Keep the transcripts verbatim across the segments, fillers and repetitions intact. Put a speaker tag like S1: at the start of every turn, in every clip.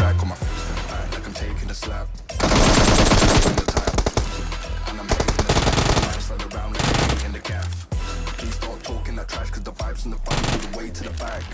S1: track on my face to the back like I'm taking a slap. From the time, and I'm hating the track. I slide around like I'm hating the gaff. Please stop talking that trash, cause the vibes in the front all the way to the back.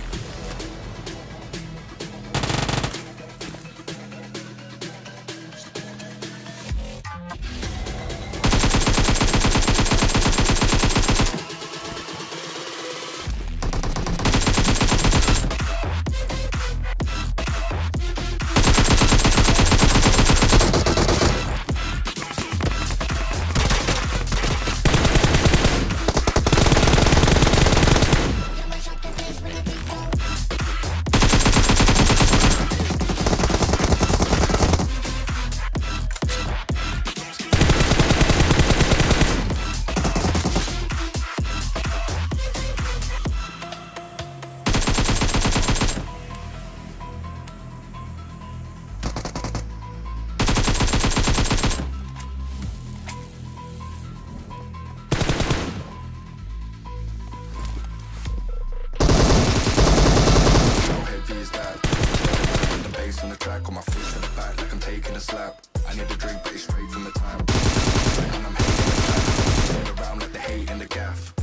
S1: On the track on my face to the back like I'm taking a slap. I need a drink but it's straight from the tap. And I'm hating the back, around like the hate in the gaff.